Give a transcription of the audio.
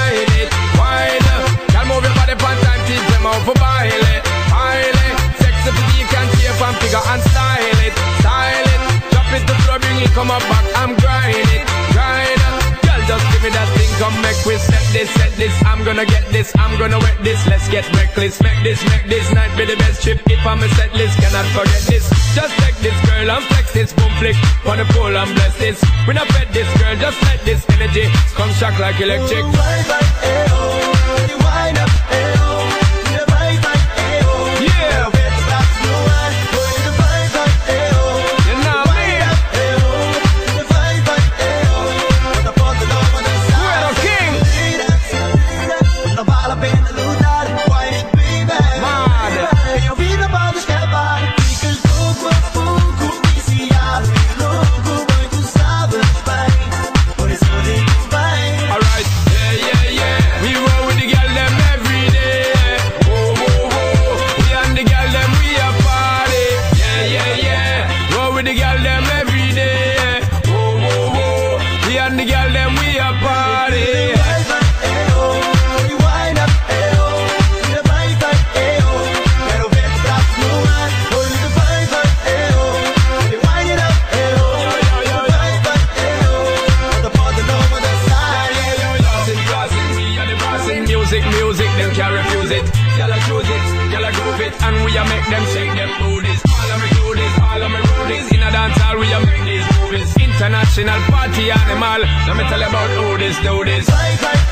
wine it, wine. Girl, move your body pan time, teach them how to baile it, baile. Sexy for you can shape and figure and style it, style it. Drop it to floor, bring it, come up back, I'm grind it, grind. Girl, just give me that thing, come make we set this, set this. I'm gonna get this, I'm gonna wet this. Let's get reckless, make this night be the best trip. If I'm a set list, cannot forget this. Just take this girl and flex this, boom flick on the pole and bless this. We not fed this girl, just let this energy come shock like electric. Wind up, ayo, wind up, ayo, wind up, ayo. Yeah. Music, them can't refuse it. Y'all choose it, y'all groove it, and we a make them shake them booties. All of me do this, all of me rudies. In a dance hall, we a make these movies. International party animal. Let me tell you about who this do this.